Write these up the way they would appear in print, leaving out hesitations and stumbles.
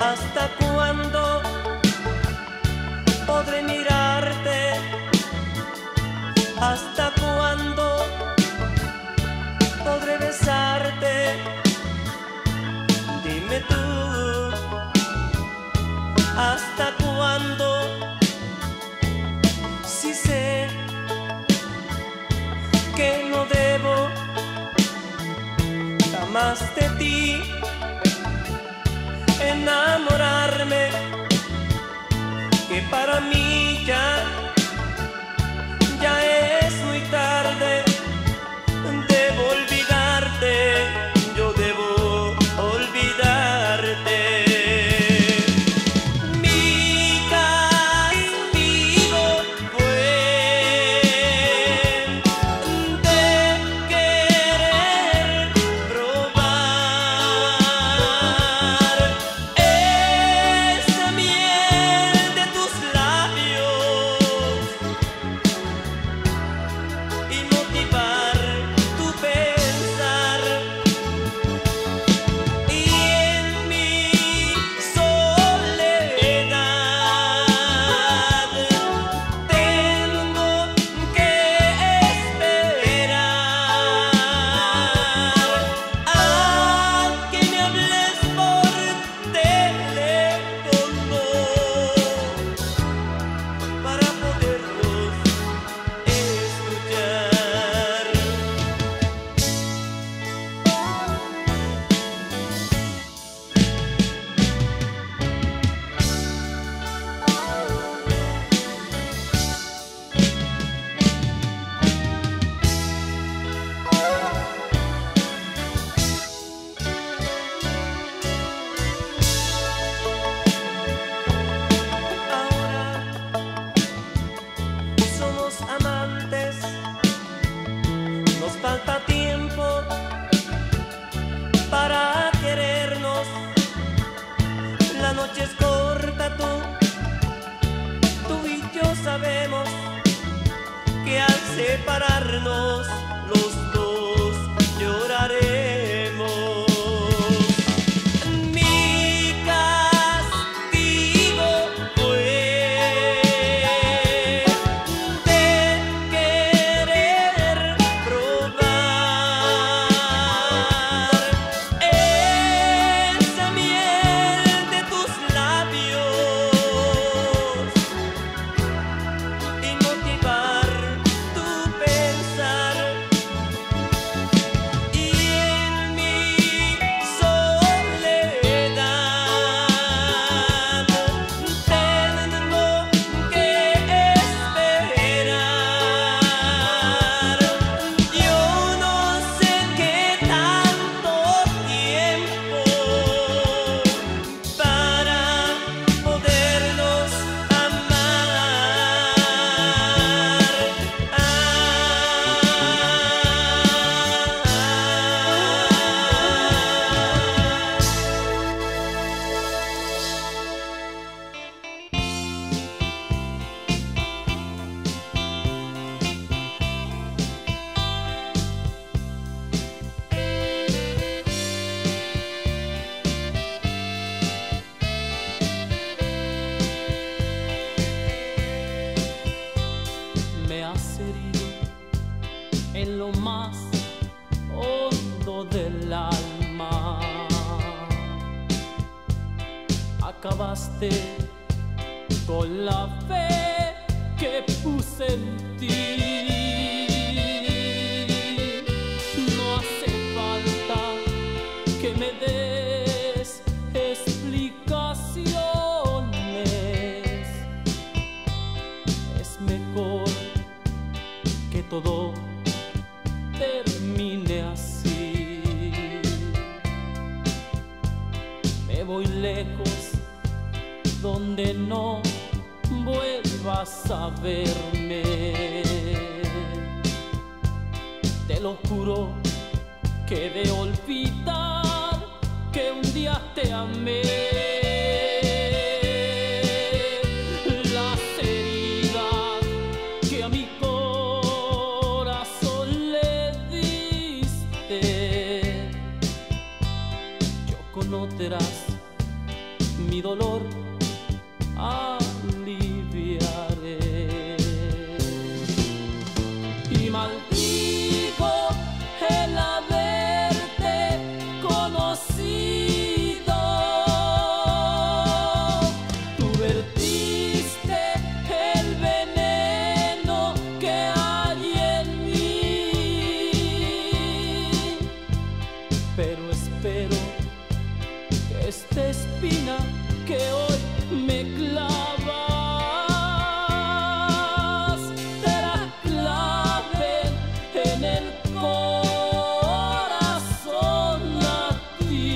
¿Hasta cuándo podré mirarte? ¿Hasta cuándo podré besarte? Dime tú, ¿hasta cuándo? Si sé que no debo jamás de ti enamorarme, que para mí ya es muy tarde. Debo olvidarte, yo debo olvidarte. Mi castigo fue de querer probar esa miel de tus labios y motivar tu pensar. Y en mi soledad tengo que esperar a que me hables por teléfono para poderlos escuchar. Ahora somos amantes, nos falta tiempo para querernos. La noche es corta, tú y yo sabemos que al separarnos los dos lloraremos. Mi castigo fue de querer probar esa miel de tus labios y motivar tu pensar. Y en mi soledad tengo que esperar. Yo no sé qué tanto tiempo para podernos amar. Me has herido en lo más hondo del alma. Acabaste con la fe que puse en ti. No hace falta que me des explicaciones. Es mejor que todo termine así. Me voy lejos donde no vuelvas a verme. Te lo juro que de olvidar que un día te amé. Las heridas que a mi corazón le diste, yo conocerás mi mi dolor aliviaré. Y maldigo el haberte conocido. Tú vertiste el veneno que hay en mí, pero espero que esta espina que hoy me clavas te la claven en el corazón a ti.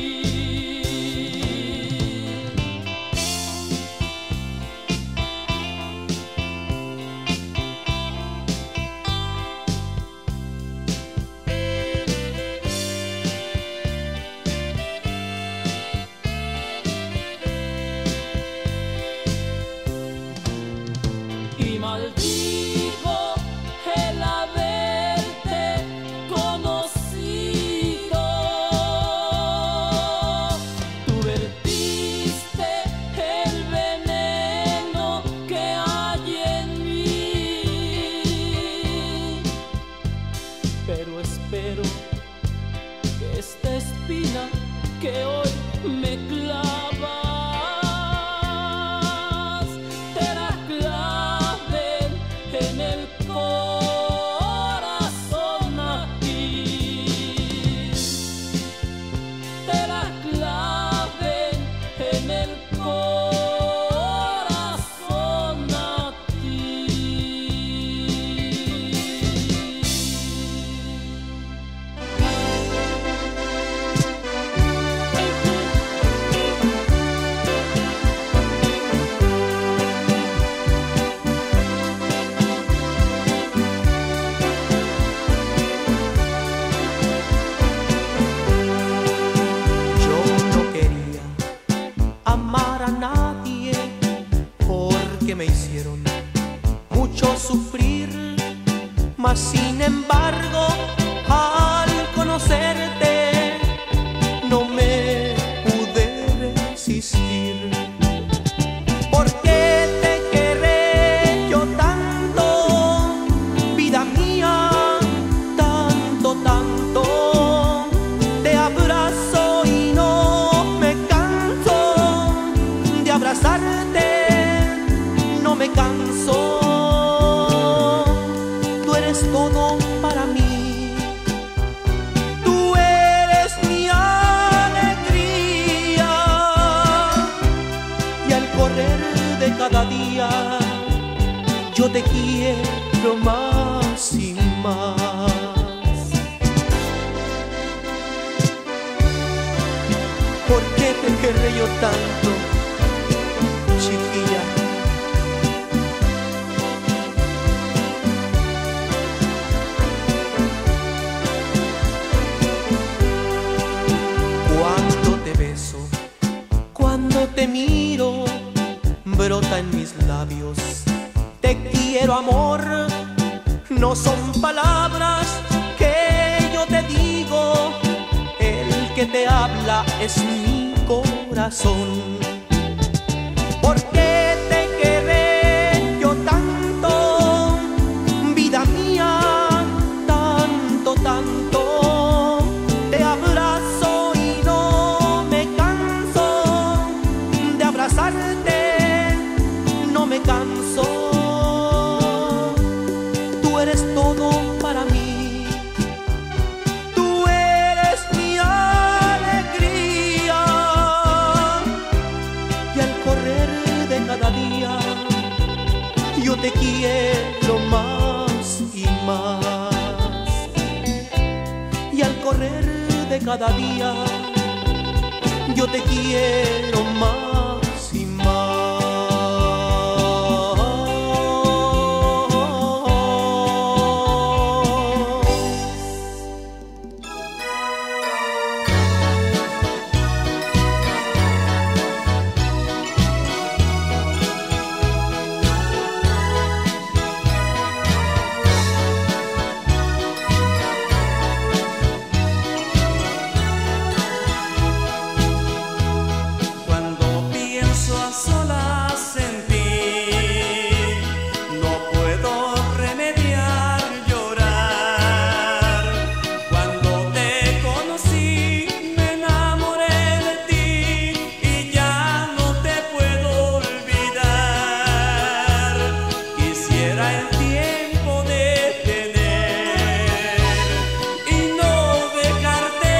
Y maldigo el haberte conocido. Tú vertiste el veneno que hay en mí, pero espero que esta espina que hoy me clavas te la claven en el corazón a ti, te la claven en el corazón a ti. Yo no quería amar a nadie porque me hicieron mucho sufrir, mas sin embargo al conocerte no me pude resistir. ¿Por qué te querré yo tanto, vida mía? Tanto, tanto. Te abrazo y no me canso de abrazarte, no me canso. Tú eres todo para mí, tú eres mi alegría, y al correr de cada día yo te quiero más y más. ¿Por qué te querré yo tanto, chiquilla? Cuando te beso, cuando te miro, brota en mis labios te quiero, amor. No son palabras que yo te digo, el que te habla es mi corazón. ¿Por qué te querré yo tanto, vida mía? Tanto, tanto. Te abrazo y no me canso de abrazarte, no me canso. Tú eres todo para mí, tú eres mi alegría, y al correr de cada día yo te quiero más y más. Y al correr de cada día yo te quiero más y más. a solas en ti, no puedo remediar llorar. Cuando te conocí me enamoré de ti y ya no te puedo olvidar. Quisiera el tiempo detener y no dejarte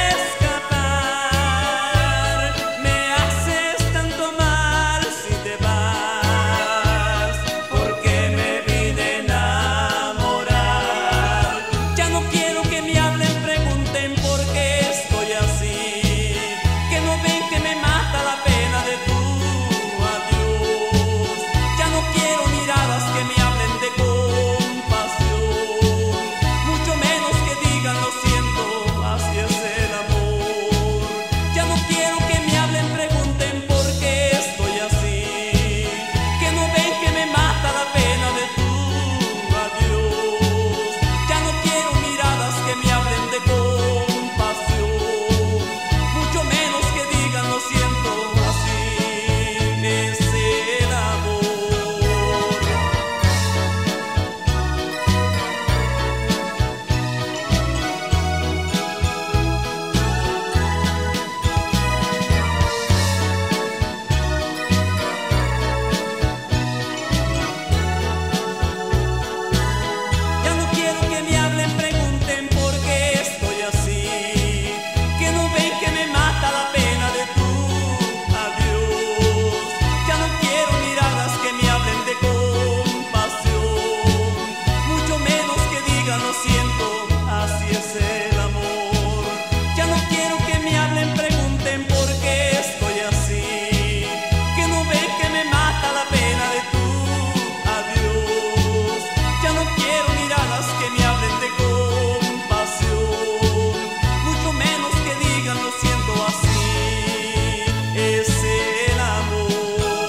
escapar. Me haces tanto mal si te vas, porque me vine a enamorar. Ya no quiero que me hablen, pregunten por qué estoy así, que no ven que me mata la pena de tu adiós. Ya no quiero miradas que me hablen de compasión, mucho menos que digan lo siento, así es el amor. Ya no quiero que me hablen, pregunten por qué estoy así, que no ven que me mata la pena de tu adiós. Ya no quiero miradas que me hablen de compasión, mucho menos que digan lo siento, así es el amor. Ya no quiero que me hablen, pregunten por qué estoy así, que no ven que me mata la pena de tu adiós. Ya no quiero miradas que me hablen de compasión, mucho menos que digan lo siento, así es el amor. Ya no quiero que me hablen, pregunten por qué estoy así, que no ven que me mata la pena de tu adiós. Ya no quiero miradas que me hablen de compasión, mucho menos que digan lo siento, así es el amor.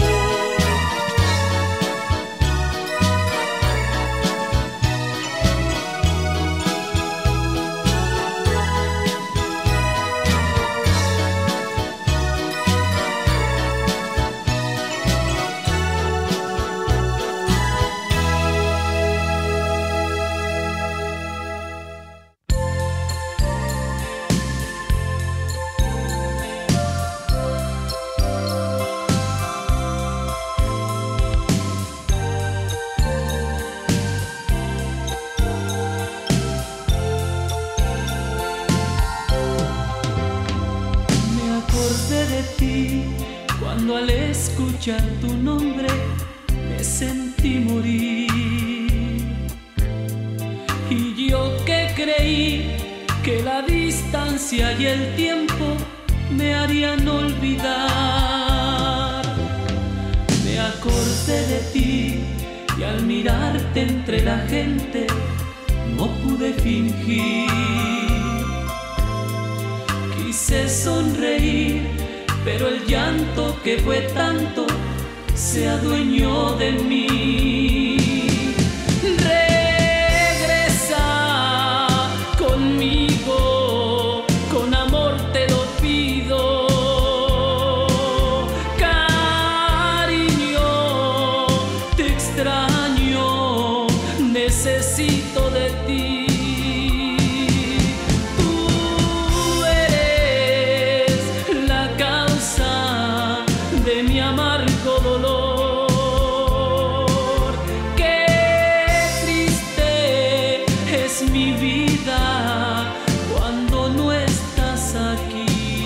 Me acordé de ti cuando al escuchar tu nombre me sentí morir. Y yo que creí que la distancia y el tiempo me harían olvidar. Me acordé de ti y al mirarte entre la gente no pude fingir. Quise sonreír, pero el llanto que fue tanto se adueñó de mí. Regresa conmigo, con amor te lo pido. Cariño, te extraño, necesito de ti. Mi amargo dolor, qué triste es mi vida cuando no estás aquí.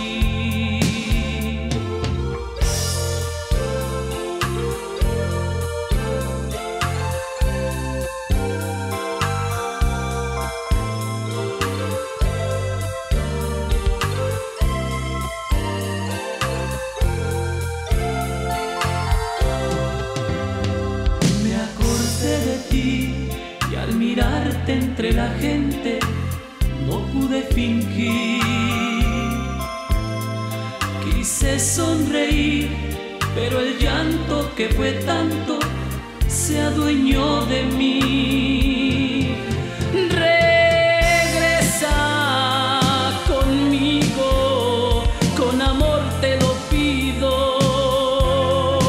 Y al mirarte entre la gente no pude fingir. Quise sonreír, pero el llanto que fue tanto se adueñó de mí. Regresa conmigo, con amor te lo pido.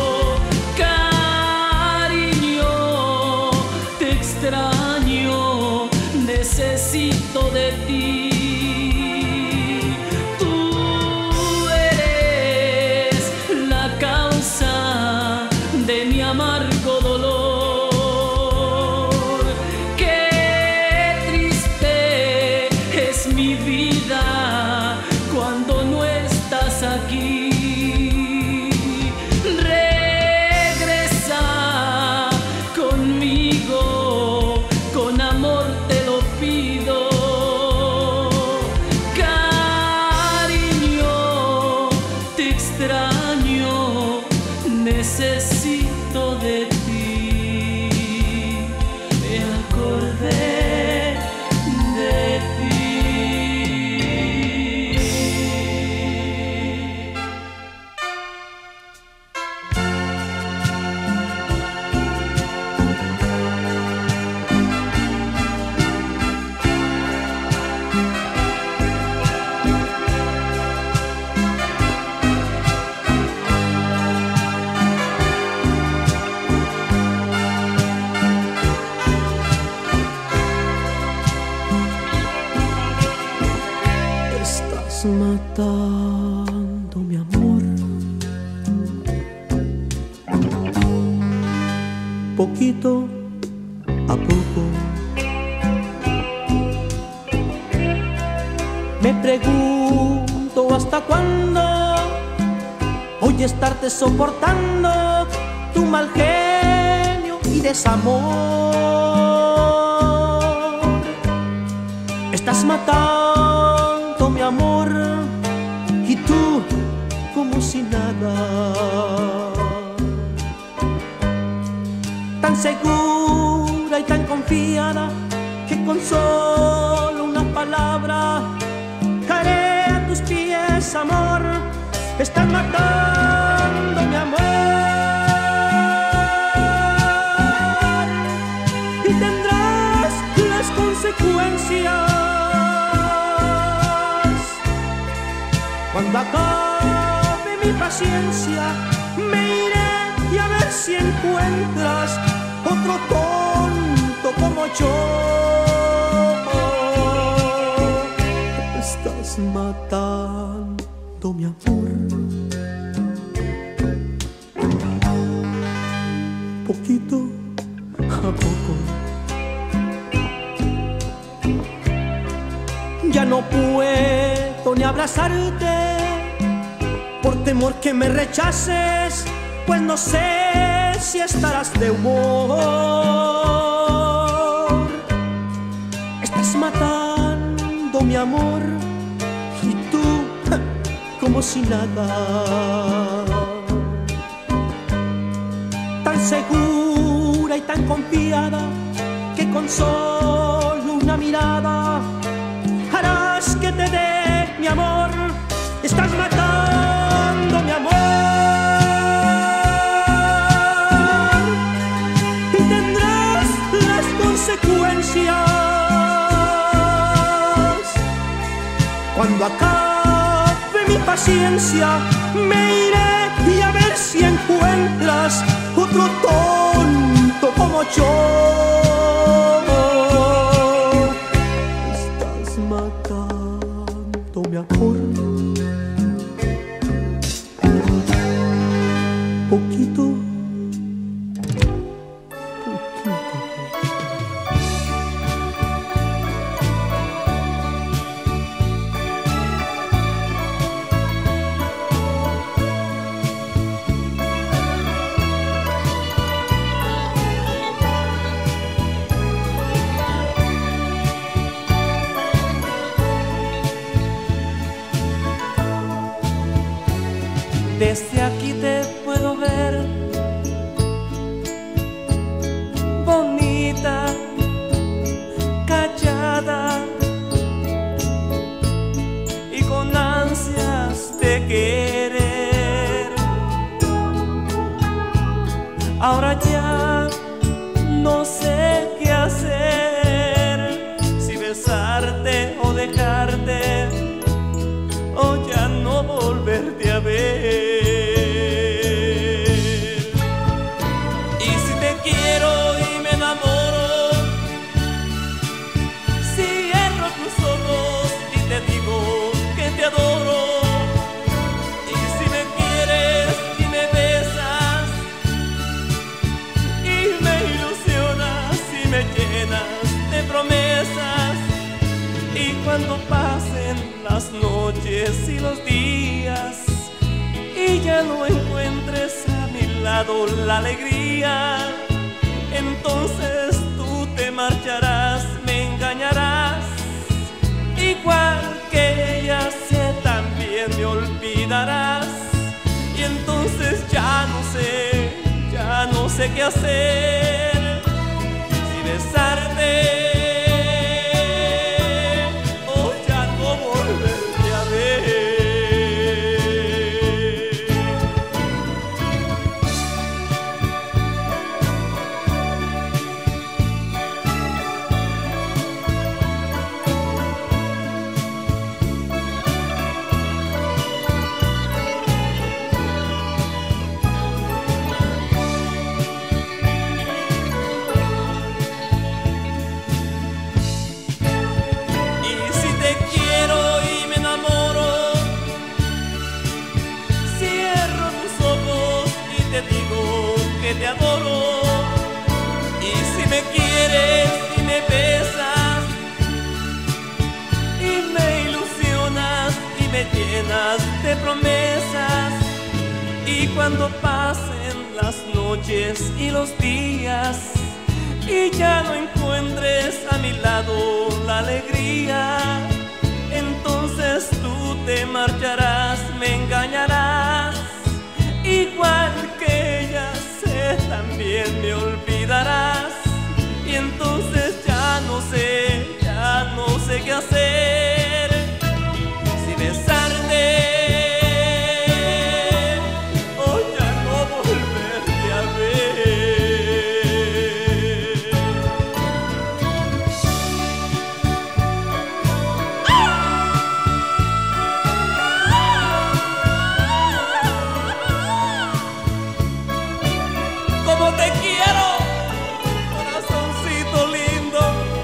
necesito de ti, me acordé de ti. Matando mi amor, poquito a poco. Me pregunto hasta cuándo voy a estarte soportando tu mal genio y desamor. Estás matando mi amor y tú como si nada, tan segura y tan confiada que con solo una palabra caeré a tus pies, amor. Estás matando mi amor y tendrás las consecuencias. Cuando acabe mi paciencia, me iré y a ver si encuentras otro tonto como yo. Estás matando mi amor, poquito a poco. Ya no puedo ni abrazarte por temor que me rechaces, pues no sé si estarás de humor. Estás matando mi amor y tú como si nada, tan segura y tan confiada que con solo una mirada harás que te dé mi amor. Estás matando mi amor y tendrás las consecuencias. Cuando acabe mi paciencia, me iré y a ver si encuentras otro tonto como yo. Matando mi amor, poquito, poquito. Desde aquí te puedo ver, bonita, callada y con ansias de querer. Ahora ya no sé qué hacer, si besarte o dejarte, o ya no volverte a ver. Cuando pasen las noches y los días y ya no encuentres a mi lado la alegría, entonces tú te marcharás, me engañarás, igual que ella sé, también me olvidarás, y entonces ya no sé sé qué hacer, si besarte o ya no volverte a ver. Te adoro, y si me quieres y me besas y me ilusionas y me llenas de promesas, y cuando pasen las noches y los días y ya no encuentres a mi lado la alegría, entonces tú te marcharás, me engañarás, igual que ella. También me olvidarás, y entonces ya no sé qué hacer, si besarte o ya no volverte a ver. Como te quiero, corazoncito lindo.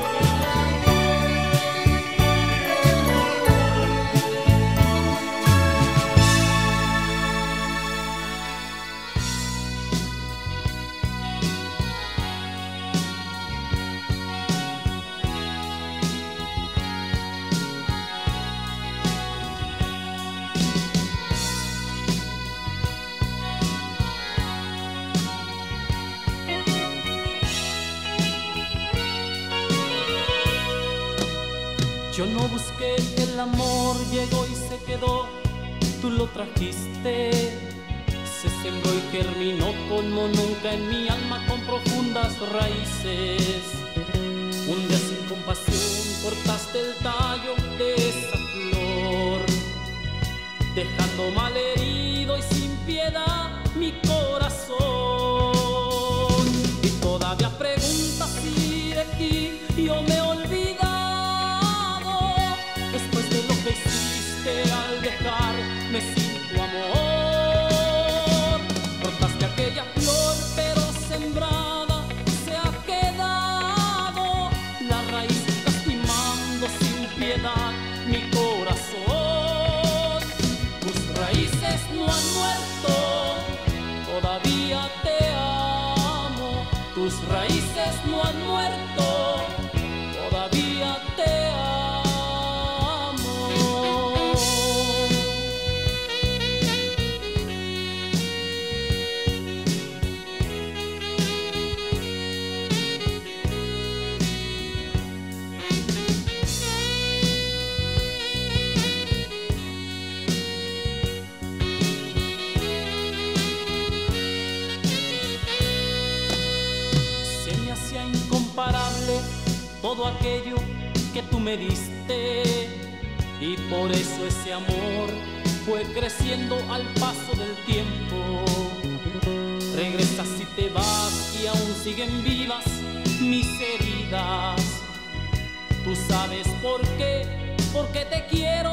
Yo no busqué el amor, llegó y se quedó, tú lo trajiste. Se sembró y germinó como nunca en mi alma con profundas raíces. Un día sin compasión cortaste el tallo de esa flor, dejando malherido y sin piedad mi corazón. Y todavía preguntas si de ti yo me olvidé. Después de lo que hiciste al dejarme sin tu amor, cortaste aquella flor pero sembrada se ha quedado la raíz lastimando sin piedad mi corazón. Tus raíces no han muerto, todavía te amo. Tus raíces no han muerto, todavía te amo. Todo aquello que tú me diste, y por eso ese amor fue creciendo al paso del tiempo. Regresas y te vas y aún siguen vivas mis heridas. Tú sabes por qué te quiero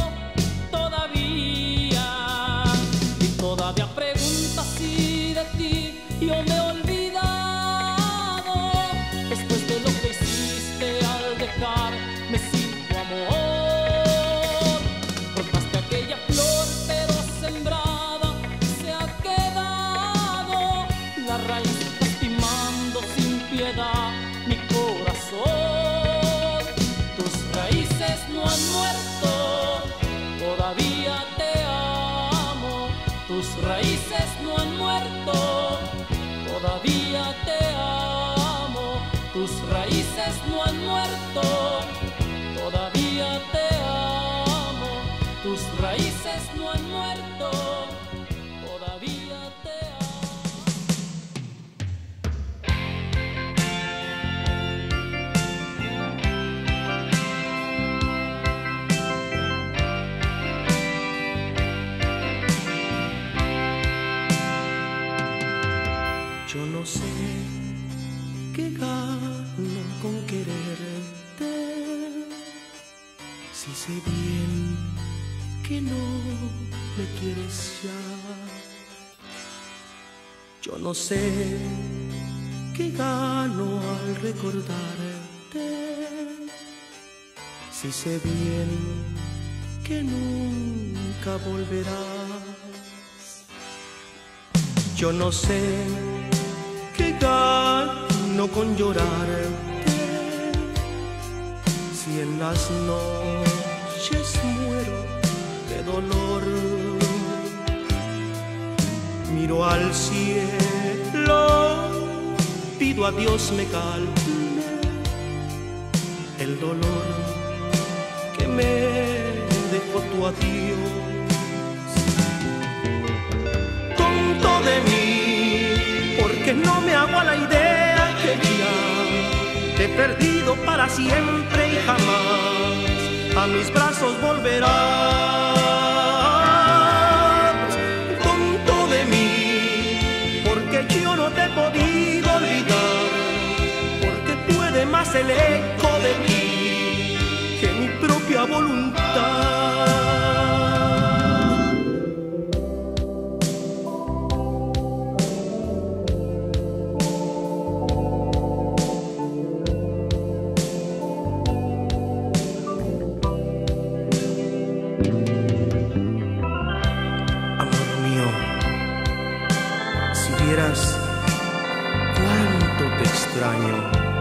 todavía, y todavía preguntas si de ti yo me he olvidado. Después de lo que hiciste al dejarme sin tu amor, cortaste aquella flor pero sembrada se ha quedado la raíz lastimando sin piedad mi corazón. Tus raíces no han muerto, todavía te amo. Tus raíces no han muerto, todavía te amo. Tus raíces no han muerto, todavía te amo. Tus raíces no han muerto, todavía te amo. Yo no sé qué gano con quererte, si sé bien que no me quieres ya. Yo no sé qué gano al recordarte, si sé bien que nunca volverás. Yo no sé qué gano con llorarte, si en las noches muero de dolor. Miro al cielo, pido a Dios me calme el dolor que me dejó tu adiós. Tonto de mí, porque no me hago a la idea que ya te he perdido para siempre y jamás a mis brazos volverás. Tonto de mí, porque yo no te he podido olvidar, porque puede más el eco de ti que mi propia voluntad. Amor mío, si vieras cuánto te extraño.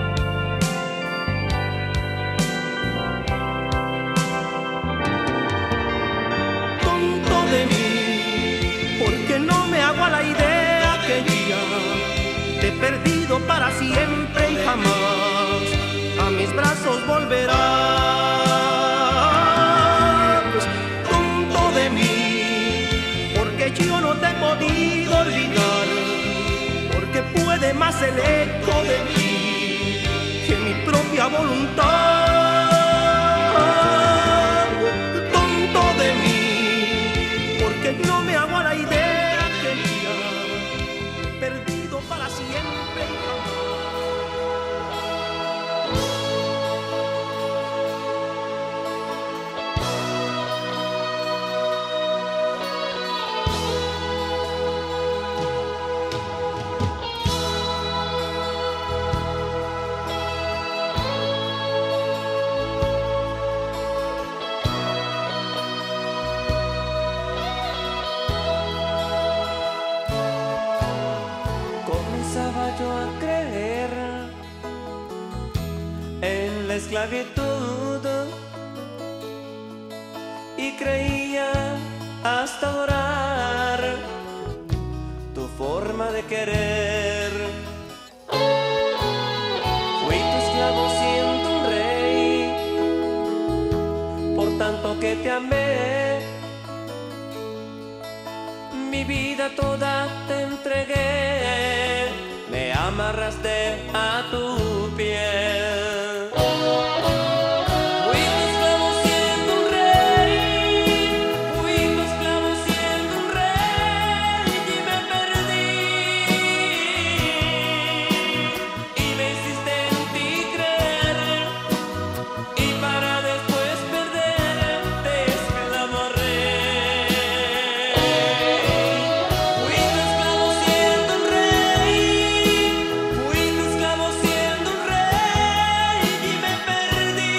De mí, porque no me hago a la idea que ya te he perdido para siempre y jamás a mis brazos volverás. Tonto de mí, porque yo no te he podido olvidar, porque puede más el eco de mí que mi propia voluntad. Tonto de mí, porque no me hago a la idea que ya he perdido para siempre y yo a creer en la esclavitud y creía hasta adorar tu forma de querer. Fui tu esclavo siendo un rey, por tanto que te amé, mi vida toda te entregué. Me amarraste a tu piel. Fui tu esclavo siendo un rey, fui tu esclavo siendo un rey y me perdí. Y me hiciste en ti creer, y para después perderte esclavo a rey. Fui tu esclavo siendo un rey, fui tu esclavo siendo un rey y me perdí.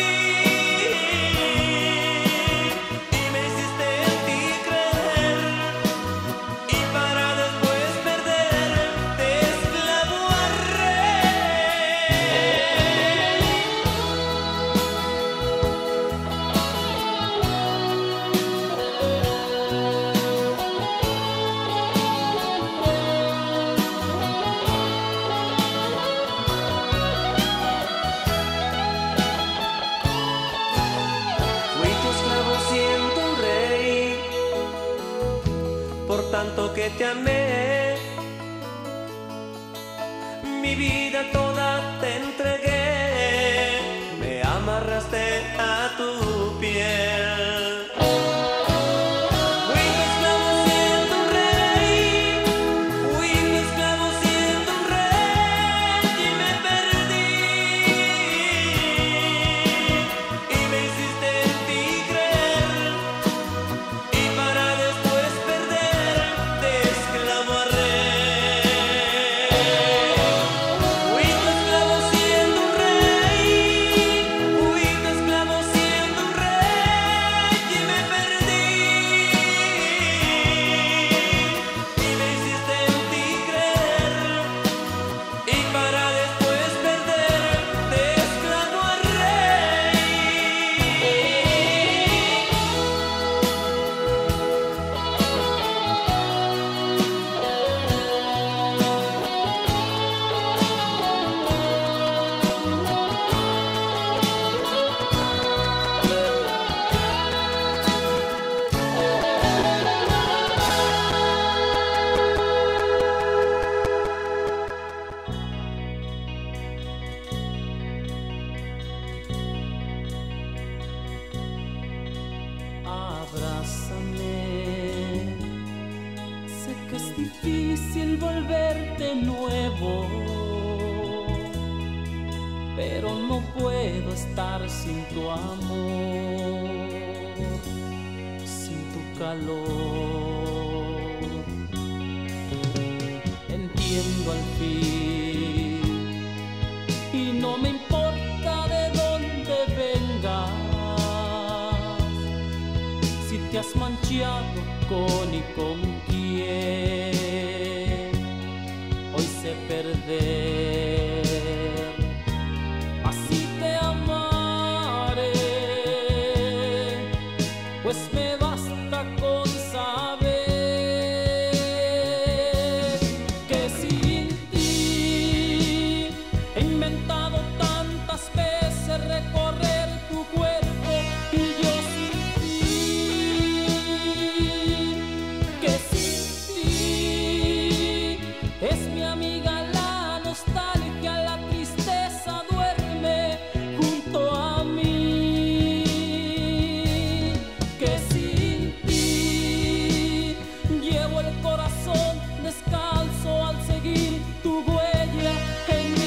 Y me hiciste en ti creer, y para después perderte esclavo a Fui tu esclavo siendo un rey, por tanto que te amé, mi vida toda te entregué. Me amarraste a tu piel. Fui tu esclavo siendo un rey, fui tu esclavo siendo un llevo, pero no puedo estar sin tu amor, sin tu calor. Entiendo al fin y no me importa de dónde vengas, si te has manchado con y con quién. Hoy sé perder, así te amaré, pues me basta con saber que sin ti he inventado tantas veces recorrer tu cuerpo y yo sin ti, que sin ti es mi amiga la nostalgia, la tristeza duerme junto a mí, que sin ti llevo el corazón descalzo al seguir tu huella en mi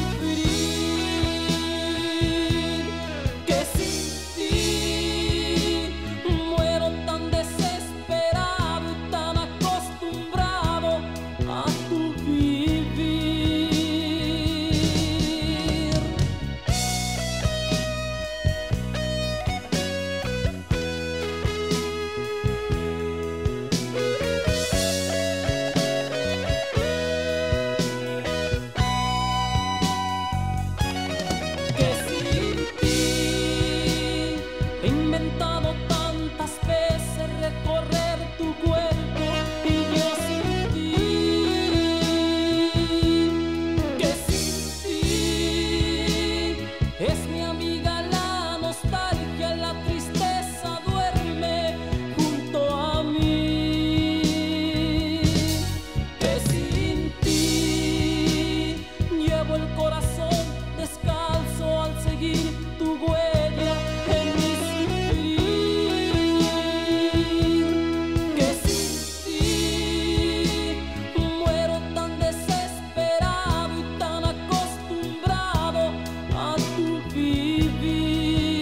sufrir, que sin ti muero tan desesperado y tan acostumbrado a tu vivir. Que sin ti he inventado tantas veces recorrer tu cuerpo y yo sin ti, que sin ti es mi amiga la nostalgia, la tristeza duerme junto a mí, que sin ti llevo el corazón descalzo al seguir tu huella en mi sufrir, que sin ti muero tan desesperado y tan acostumbrado a tu vivir.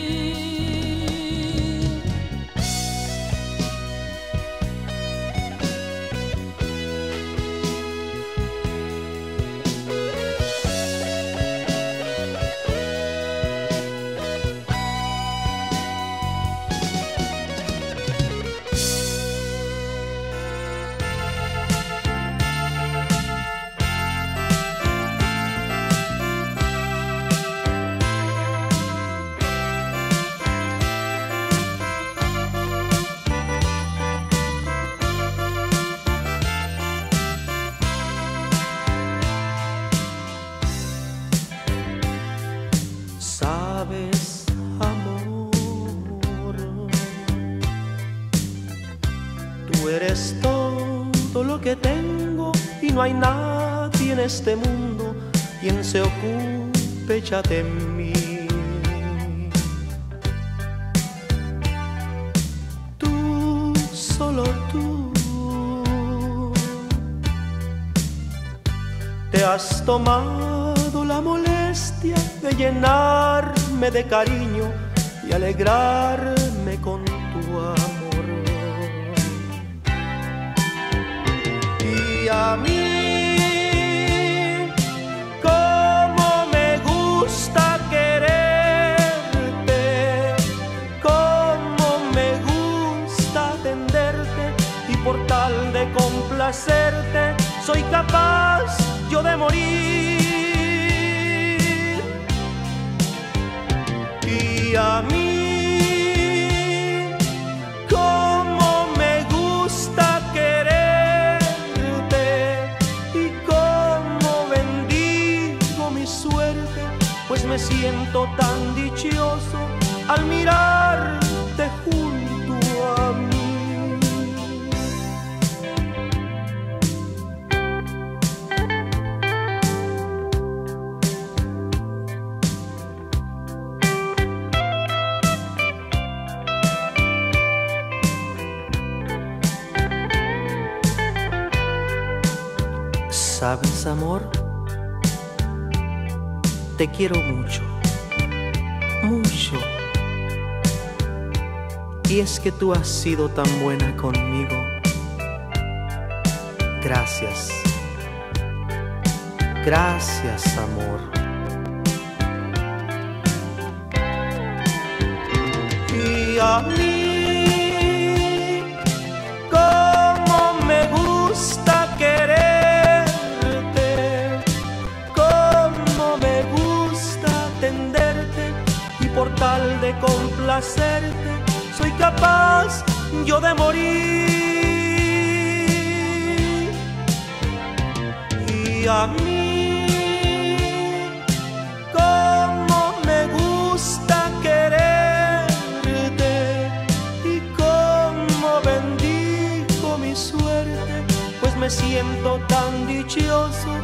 Sabes, amor, tú eres todo lo que tengo y no hay nadie en este mundo quien se ocupe ya de mí. Tú, solo tú, te has tomado la molestia de llenarme de cariño y alegrarme con tu amor. Y a mí, cómo me gusta quererte, cómo me gusta atenderte, y por tal de complacerte soy capaz yo de morir. Y a mí, cómo me gusta quererte y cómo bendigo mi suerte, pues me siento tan dichoso al mirarte junto a mí. ¿Sabes, amor? Te quiero mucho, mucho. Y es que tú has sido tan buena conmigo. Gracias. Gracias, amor. Y a mí, cómo me gusta quererte, cómo me gusta atenderte, y por tal de complacerte soy capaz yo de morir. Y a mí, cómo me gusta quererte, y cómo bendigo mi suerte, pues me siento tan dichoso